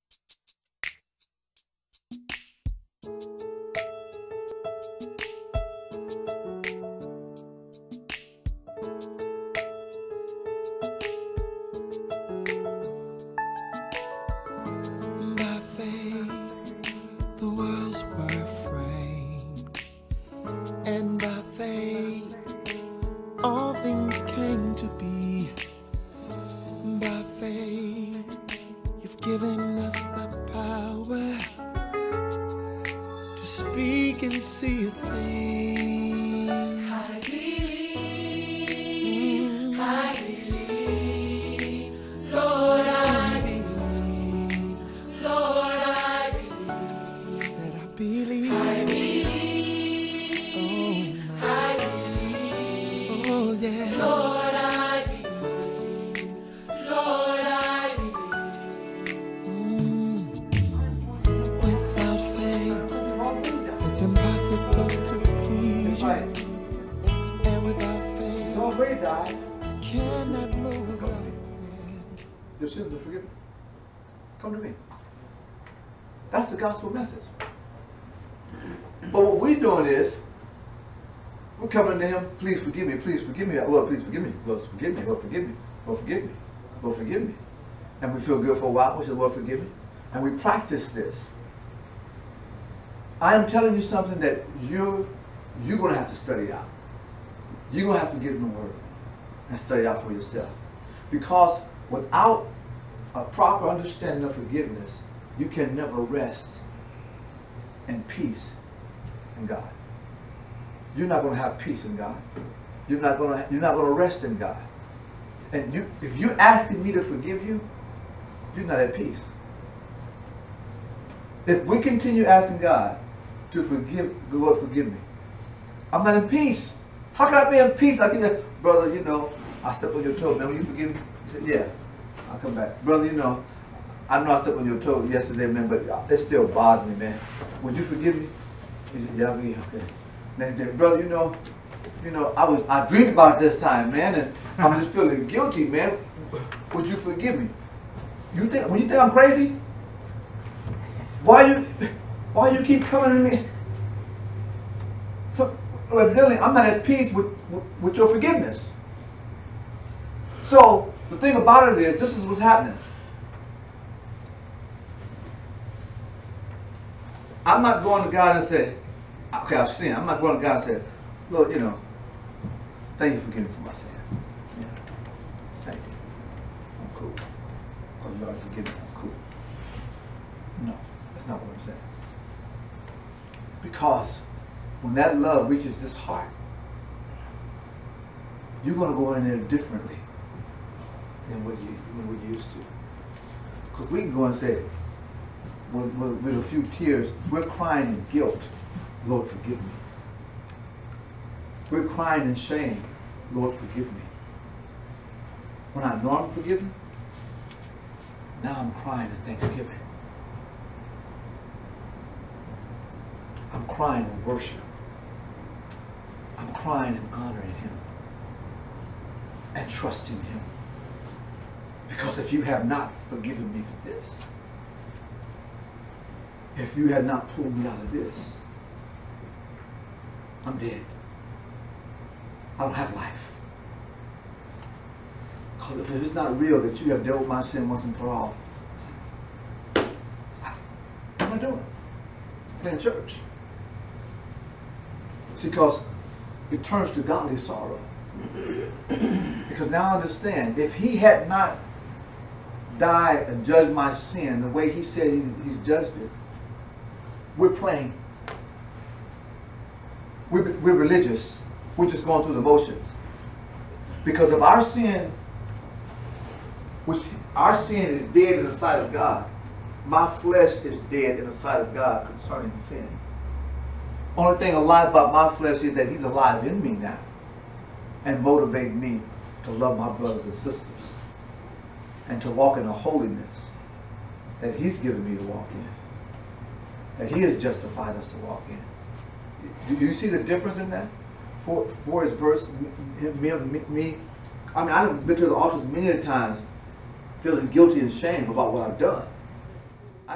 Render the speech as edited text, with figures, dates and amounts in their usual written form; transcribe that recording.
By faith, the worlds were framed, and by faith, all things came to be. By faith, you've given us the power to speak and see a thing. I believe, I believe, Lord, I believe, Lord, I believe. Said I believe. I believe, Oh, I believe, oh yeah. Lord, I believe, Lord, I believe. Without faith, it's impossible to please you. And without faith, cannot move right. Your sins are forgiven. Come to me. That's the gospel message. But what we're doing is, we're coming to him, please forgive me, Lord, please forgive me, Lord, forgive me, Lord, forgive me, Lord, forgive me, Lord, forgive me. And we feel good for a while, we say, Lord, forgive me. And we practice this. I am telling you something that you're going to have to study out. You're going to have to get in the Word and study it out for yourself. Because without a proper understanding of forgiveness, you can never rest in peace in God. You're not going to have peace in God. You're not going to rest in God. And if you're asking me to forgive you, you're not at peace. If we continue asking God to forgive, the Lord forgive me, I'm not in peace. How can I be in peace? I can, brother, you know, I stepped on your toe. Man, will you forgive me? He said, yeah. I'll come back. Brother, you know I stepped on your toe yesterday, man, but it still bothers me, man. Would you forgive me? He said, yeah, okay. Next day, brother, you know, I dreamed about it this time, man, and I'm just feeling guilty, man. Would you forgive me? When you think I'm crazy? Why you keep coming to me? So evidently, I'm not at peace with your forgiveness. So the thing about it is, this is what's happening. I'm not going to God and say, okay, I've sinned. I'm not going to God and say, Lord, you know, thank you for forgiving me for my sin. Yeah. Thank you. I'm cool. Because you already forgiven me. I'm cool. No, that's not what I'm saying. Because when that love reaches this heart, you're going to go in there differently than what we're used to. Because we can go and say, with a few tears, we're crying in guilt, Lord, forgive me. We're crying in shame, Lord, forgive me. When I know I'm forgiven, now I'm crying in thanksgiving. I'm crying in worship. I'm crying and honoring him and trusting him. Because if you have not forgiven me for this, if you had not pulled me out of this, I'm dead. I don't have life. Because if it's not real that you have dealt with my sin once and for all, what am I doing? Playing church. See, because it turns to godly sorrow. Because now I understand, if he had not died and judged my sin the way he said he's judged it, we're playing. We're religious. We're just going through the motions. Because of our sin, which our sin is dead in the sight of God, my flesh is dead in the sight of God concerning sin. Only thing alive about my flesh is that he's alive in me now and motivate me to love my brothers and sisters and to walk in the holiness that he's given me to walk in, that he has justified us to walk in. Do you see the difference in that? For his verse, me, I mean, I've been to the altars many times feeling guilty and shame about what I've done.